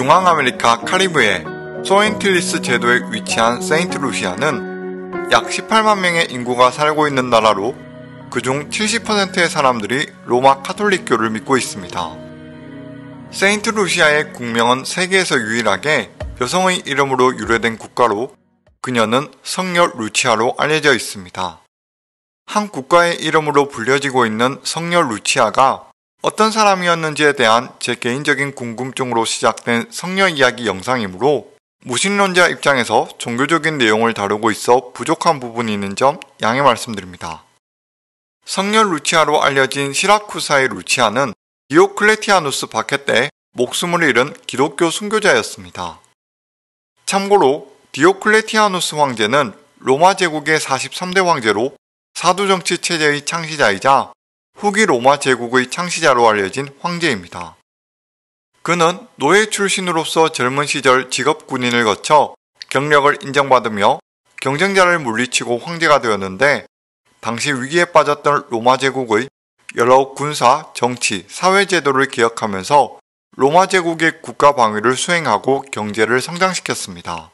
중앙아메리카 카리브해 소엔틸리스 제도에 위치한 세인트루시아는 약 18만 명의 인구가 살고 있는 나라로 그중 70%의 사람들이 로마 카톨릭교를 믿고 있습니다. 세인트루시아의 국명은 세계에서 유일하게 여성의 이름으로 유래된 국가로 그녀는 성녀 루치아로 알려져 있습니다. 한 국가의 이름으로 불려지고 있는 성녀 루치아가 어떤 사람이었는지에 대한 제 개인적인 궁금증으로 시작된 성녀 이야기 영상이므로 무신론자 입장에서 종교적인 내용을 다루고 있어 부족한 부분이 있는 점 양해 말씀드립니다. 성녀 루치아로 알려진 시라쿠사의 루치아는 디오클레티아누스 박해 때 목숨을 잃은 기독교 순교자였습니다. 참고로 디오클레티아누스 황제는 로마 제국의 43대 황제로 사두정치 체제의 창시자이자 후기 로마 제국의 창시자로 알려진 황제입니다. 그는 노예 출신으로서 젊은 시절 직업 군인을 거쳐 경력을 인정받으며 경쟁자를 물리치고 황제가 되었는데 당시 위기에 빠졌던 로마 제국의 여러 군사, 정치, 사회 제도를 개혁하면서 로마 제국의 국가 방위를 수행하고 경제를 성장시켰습니다.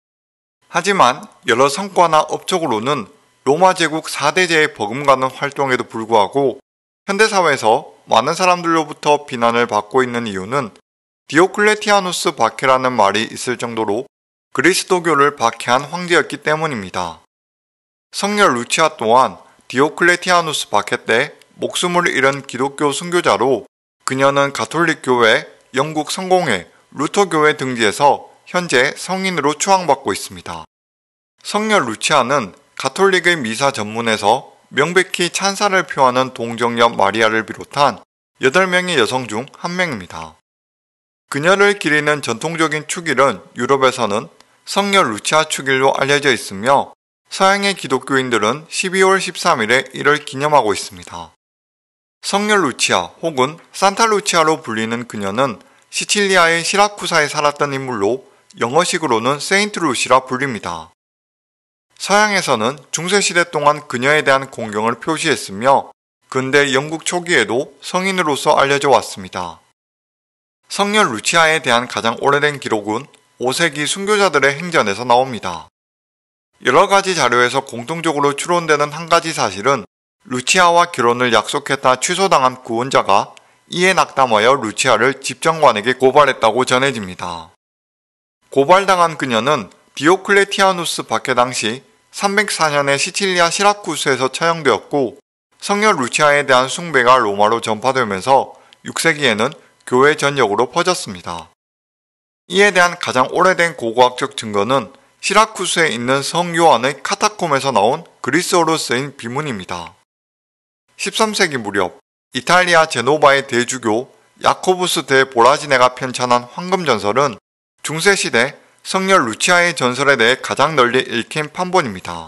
하지만 여러 성과나 업적으로는 로마 제국 4대제에 버금가는 활동에도 불구하고 현대사회에서 많은 사람들로부터 비난을 받고 있는 이유는 디오클레티아누스 박해라는 말이 있을 정도로 그리스도교를 박해한 황제였기 때문입니다. 성녀 루치아 또한 디오클레티아누스 박해 때 목숨을 잃은 기독교 순교자로 그녀는 가톨릭교회, 영국 성공회, 루터교회 등지에서 현재 성인으로 추앙받고 있습니다. 성녀 루치아는 가톨릭의 미사 전문에서 명백히 찬사를 표하는 동정녀 마리아를 비롯한 8명의 여성 중 한 명입니다. 그녀를 기리는 전통적인 축일은 유럽에서는 성녀 루치아 축일로 알려져 있으며 서양의 기독교인들은 12월 13일에 이를 기념하고 있습니다. 성녀 루치아 혹은 산타 루치아로 불리는 그녀는 시칠리아의 시라쿠사에 살았던 인물로 영어식으로는 세인트 루시라 불립니다. 서양에서는 중세시대 동안 그녀에 대한 공경을 표시했으며 근대 영국 초기에도 성인으로서 알려져 왔습니다. 성녀 루치아에 대한 가장 오래된 기록은 5세기 순교자들의 행전에서 나옵니다. 여러 가지 자료에서 공통적으로 추론되는 한 가지 사실은 루치아와 결혼을 약속했다 취소당한 구원자가 이에 낙담하여 루치아를 집정관에게 고발했다고 전해집니다. 고발당한 그녀는 디오클레티아누스 박해 당시 304년에 시칠리아 시라쿠스에서 처형되었고 성녀 루치아에 대한 숭배가 로마로 전파되면서 6세기에는 교회 전역으로 퍼졌습니다. 이에 대한 가장 오래된 고고학적 증거는 시라쿠스에 있는 성 요한의 카타콤에서 나온 그리스어로 쓰인 비문입니다. 13세기 무렵 이탈리아 제노바의 대주교 야코부스 대 보라지네가 편찬한 황금전설은 중세시대 성녀 루치아의 전설에 대해 가장 널리 읽힌 판본입니다.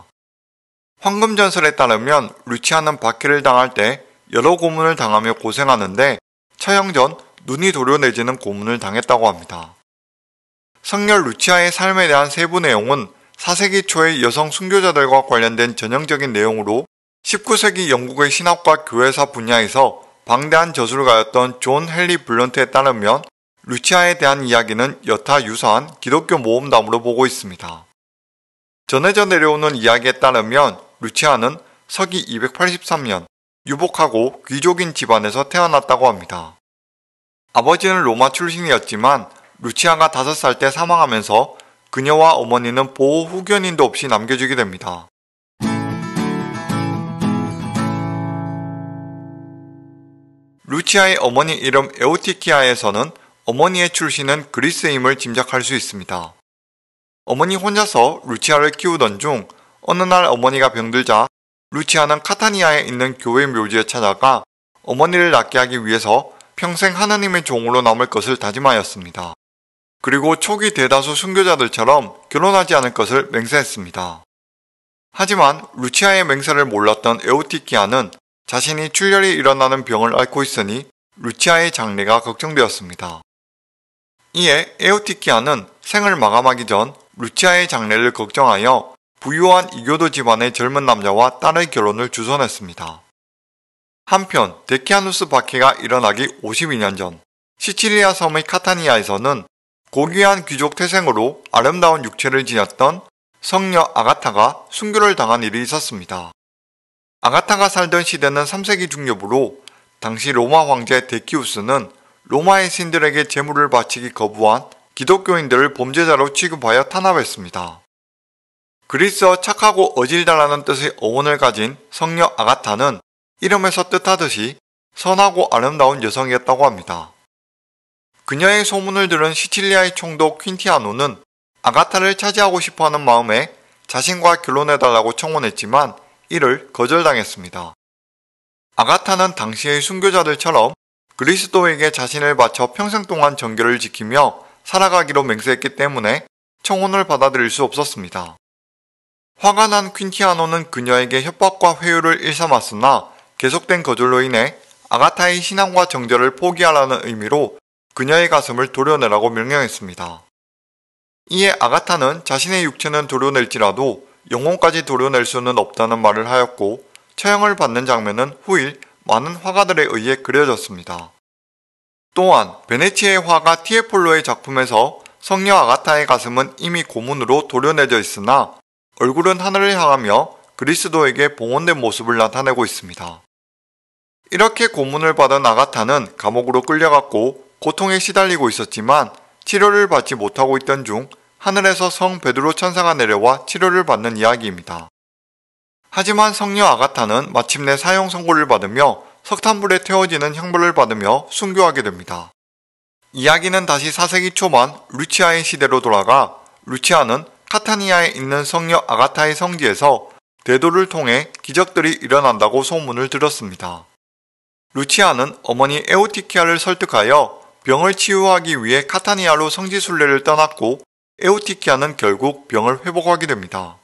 황금전설에 따르면 루치아는 박해를 당할 때 여러 고문을 당하며 고생하는데 처형 전 눈이 도려내지는 고문을 당했다고 합니다. 성녀 루치아의 삶에 대한 세부 내용은 4세기 초의 여성 순교자들과 관련된 전형적인 내용으로 19세기 영국의 신학과 교회사 분야에서 방대한 저술가였던 존 헨리 블런트에 따르면 루치아에 대한 이야기는 여타 유사한 기독교 모험담으로 보고 있습니다. 전해져 내려오는 이야기에 따르면 루치아는 서기 283년 유복하고 귀족인 집안에서 태어났다고 합니다. 아버지는 로마 출신이었지만 루치아가 5살 때 사망하면서 그녀와 어머니는 보호 후견인도 없이 남겨지게 됩니다. 루치아의 어머니 이름 에우티키아에서는 어머니의 출신은 그리스임을 짐작할 수 있습니다. 어머니 혼자서 루치아를 키우던 중 어느 날 어머니가 병들자 루치아는 카타니아에 있는 교회 묘지에 찾아가 어머니를 낫게 하기 위해서 평생 하나님의 종으로 남을 것을 다짐하였습니다. 그리고 초기 대다수 순교자들처럼 결혼하지 않을 것을 맹세했습니다. 하지만 루치아의 맹세를 몰랐던 에우티키아는 자신이 출혈이 일어나는 병을 앓고 있으니 루치아의 장래가 걱정되었습니다. 이에 에우티키아는 생을 마감하기 전 루치아의 장래를 걱정하여 부유한 이교도 집안의 젊은 남자와 딸의 결혼을 주선했습니다. 한편 데키아누스 박해가 일어나기 52년 전 시칠리아 섬의 카타니아에서는 고귀한 귀족 태생으로 아름다운 육체를 지녔던 성녀 아가타가 순교를 당한 일이 있었습니다. 아가타가 살던 시대는 3세기 중엽으로 당시 로마 황제 데키우스는 로마의 신들에게 제물을 바치기 거부한 기독교인들을 범죄자로 취급하여 탄압했습니다. 그리스어 착하고 어질다라는 뜻의 어원을 가진 성녀 아가타는 이름에서 뜻하듯이 선하고 아름다운 여성이었다고 합니다. 그녀의 소문을 들은 시칠리아의 총독 퀸티아노는 아가타를 차지하고 싶어하는 마음에 자신과 결혼해달라고 청혼했지만 이를 거절당했습니다. 아가타는 당시의 순교자들처럼 그리스도에게 자신을 바쳐 평생 동안 정결을 지키며 살아가기로 맹세했기 때문에 청혼을 받아들일 수 없었습니다. 화가 난 퀸티아노는 그녀에게 협박과 회유를 일삼았으나 계속된 거절로 인해 아가타의 신앙과 정절을 포기하라는 의미로 그녀의 가슴을 도려내라고 명령했습니다. 이에 아가타는 자신의 육체는 도려낼지라도 영혼까지 도려낼 수는 없다는 말을 하였고 처형을 받는 장면은 후일 많은 화가들에 의해 그려졌습니다. 또한 베네치아의 화가 티에폴로의 작품에서 성녀 아가타의 가슴은 이미 고문으로 도려내져 있으나 얼굴은 하늘을 향하며 그리스도에게 봉헌된 모습을 나타내고 있습니다. 이렇게 고문을 받은 아가타는 감옥으로 끌려갔고 고통에 시달리고 있었지만 치료를 받지 못하고 있던 중 하늘에서 성 베드로 천사가 내려와 치료를 받는 이야기입니다. 하지만 성녀 아가타는 마침내 사형 선고를 받으며 석탄불에 태워지는 형벌을 받으며 순교하게 됩니다. 이야기는 다시 4세기 초반 루치아의 시대로 돌아가 루치아는 카타니아에 있는 성녀 아가타의 성지에서 대도를 통해 기적들이 일어난다고 소문을 들었습니다. 루치아는 어머니 에우티키아를 설득하여 병을 치유하기 위해 카타니아로 성지순례를 떠났고 에우티키아는 결국 병을 회복하게 됩니다.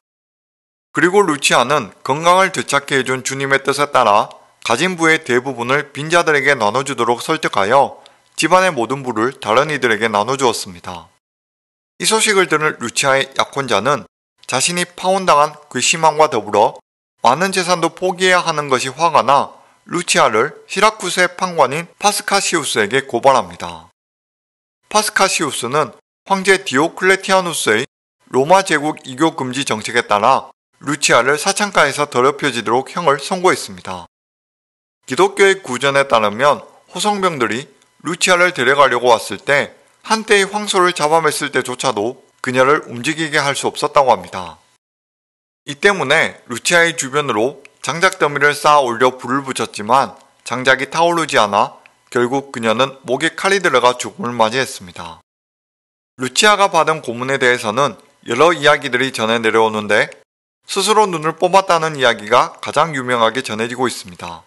그리고 루치아는 건강을 되찾게 해준 주님의 뜻에 따라 가진 부의 대부분을 빈자들에게 나눠주도록 설득하여 집안의 모든 부를 다른 이들에게 나눠주었습니다. 이 소식을 들은 루치아의 약혼자는 자신이 파혼당한 괘씸함과 더불어 많은 재산도 포기해야 하는 것이 화가 나 루치아를 시라쿠스의 판관인 파스카시우스에게 고발합니다. 파스카시우스는 황제 디오클레티아누스의 로마 제국 이교 금지 정책에 따라 루치아를 사창가에서 더럽혀지도록 형을 선고했습니다. 기독교의 구전에 따르면 호성병들이 루치아를 데려가려고 왔을 때 한때의 황소를 잡아맸을 때조차도 그녀를 움직이게 할 수 없었다고 합니다. 이 때문에 루치아의 주변으로 장작 더미를 쌓아 올려 불을 붙였지만 장작이 타오르지 않아 결국 그녀는 목에 칼이 들어가 죽음을 맞이했습니다. 루치아가 받은 고문에 대해서는 여러 이야기들이 전해 내려오는데 스스로 눈을 뽑았다는 이야기가 가장 유명하게 전해지고 있습니다.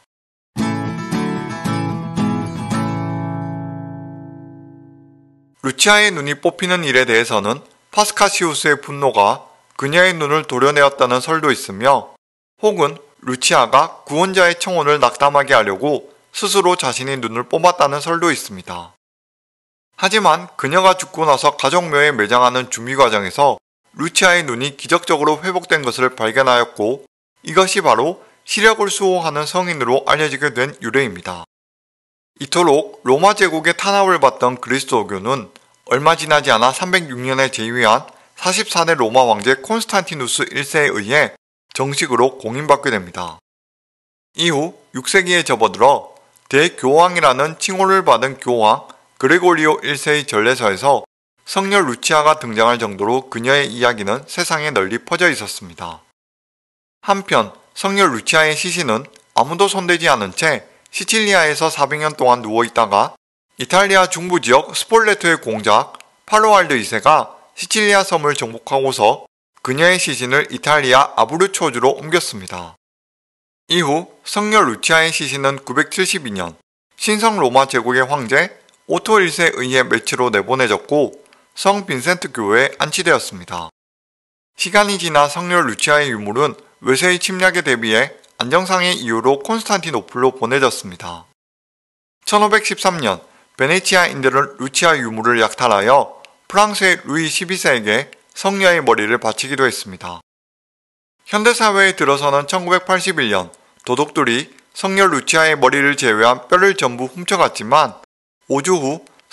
루치아의 눈이 뽑히는 일에 대해서는 파스카시우스의 분노가 그녀의 눈을 도려내었다는 설도 있으며 혹은 루치아가 구원자의 청혼을 낙담하게 하려고 스스로 자신의 눈을 뽑았다는 설도 있습니다. 하지만 그녀가 죽고 나서 가족묘에 매장하는 준비 과정에서 루치아의 눈이 기적적으로 회복된 것을 발견하였고 이것이 바로 시력을 수호하는 성인으로 알려지게 된 유래입니다. 이토록 로마 제국의 탄압을 받던 그리스도교는 얼마 지나지 않아 306년에 제위한 44대 로마 왕제 콘스탄티누스 1세에 의해 정식으로 공인받게 됩니다. 이후 6세기에 접어들어 대교황이라는 칭호를 받은 교황 그레고리오 1세의 전례서에서 성녀 루치아가 등장할 정도로 그녀의 이야기는 세상에 널리 퍼져 있었습니다. 한편 성녀 루치아의 시신은 아무도 손대지 않은 채 시칠리아에서 400년 동안 누워있다가 이탈리아 중부 지역 스폴레토의 공작 팔로알드 2세가 시칠리아 섬을 정복하고서 그녀의 시신을 이탈리아 아브루초주로 옮겼습니다. 이후 성녀 루치아의 시신은 972년 신성 로마 제국의 황제 오토 1세에 의해 멜치로 내보내졌고 성 빈센트 교회에 안치되었습니다. 시간이 지나 성녀 루치아의 유물은 외세의 침략에 대비해 안정상의 이유로 콘스탄티노플로 보내졌습니다. 1513년 베네치아인들은 루치아 유물을 약탈하여 프랑스의 루이 12세에게 성녀의 머리를 바치기도 했습니다. 현대사회에 들어서는 1981년 도둑들이 성녀 루치아의 머리를 제외한 뼈를 전부 훔쳐갔지만 5주 후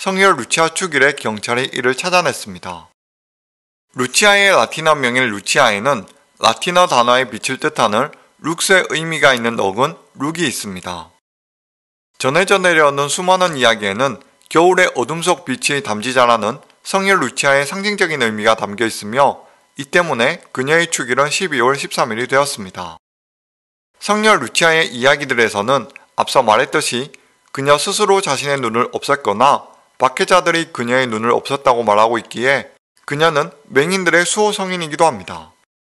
성녀 루치아 축일에 경찰이 이를 찾아냈습니다. 루치아의 라틴어 명인 루치아에는 라틴어 단어의 빛을 뜻하는 룩스의 의미가 있는 어근 룩이 있습니다. 전해져 내려오는 수많은 이야기에는 겨울의 어둠 속 빛이 담지자라는 성녀 루치아의 상징적인 의미가 담겨 있으며 이 때문에 그녀의 축일은 12월 13일이 되었습니다. 성녀 루치아의 이야기들에서는 앞서 말했듯이 그녀 스스로 자신의 눈을 없앴거나 박해자들이 그녀의 눈을 없앴다고 말하고 있기에 그녀는 맹인들의 수호 성인이기도 합니다.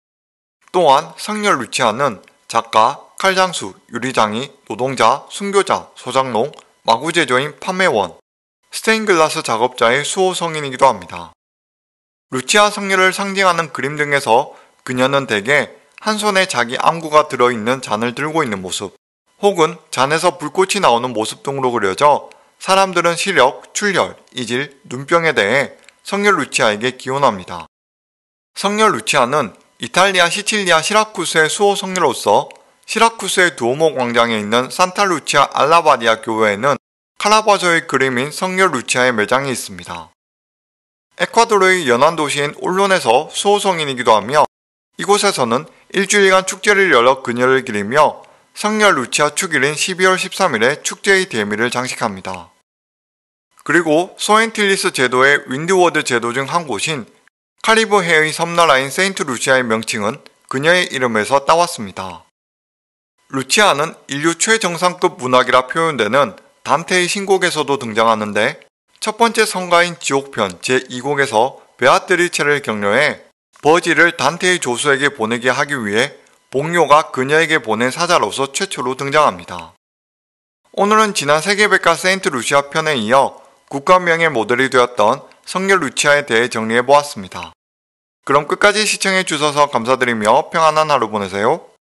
또한 성녀 루치아는 작가, 칼장수, 유리장이, 노동자, 순교자, 소장농, 마구제조인 판매원, 스테인글라스 작업자의 수호 성인이기도 합니다. 루치아 성녀를 상징하는 그림 등에서 그녀는 대개 한 손에 자기 안구가 들어있는 잔을 들고 있는 모습, 혹은 잔에서 불꽃이 나오는 모습 등으로 그려져 사람들은 시력, 출혈, 이질, 눈병에 대해 성녀 루치아에게 기원합니다. 성녀 루치아는 이탈리아 시칠리아 시라쿠스의 수호 성녀로서 시라쿠스의 두오모 광장에 있는 산타 루치아 알라바디아 교회에는 카라바조의 그림인 성녀 루치아의 매장이 있습니다. 에콰도르의 연안 도시인 올론에서 수호 성인이기도 하며 이곳에서는 일주일간 축제를 열어 그녀를 기리며 성녀 루치아 축일인 12월 13일에 축제의 대미를 장식합니다. 그리고 소엔틸리스 제도의 윈드워드 제도 중 한 곳인 카리브해의 섬나라인 세인트 루치아의 명칭은 그녀의 이름에서 따왔습니다. 루치아는 인류 최정상급 문학이라 표현되는 단테의 신곡에서도 등장하는데 첫 번째 성가인 지옥편 제2곡에서 베아트리체를 격려해 버지를 단테의 조수에게 보내게 하기 위해 복료가 그녀에게 보낸 사자로서 최초로 등장합니다. 오늘은 지난 세계백과 세인트 루시아 편에 이어 국가명예 모델이 되었던 성녀 루치아에 대해 정리해보았습니다. 그럼 끝까지 시청해주셔서 감사드리며 평안한 하루 보내세요.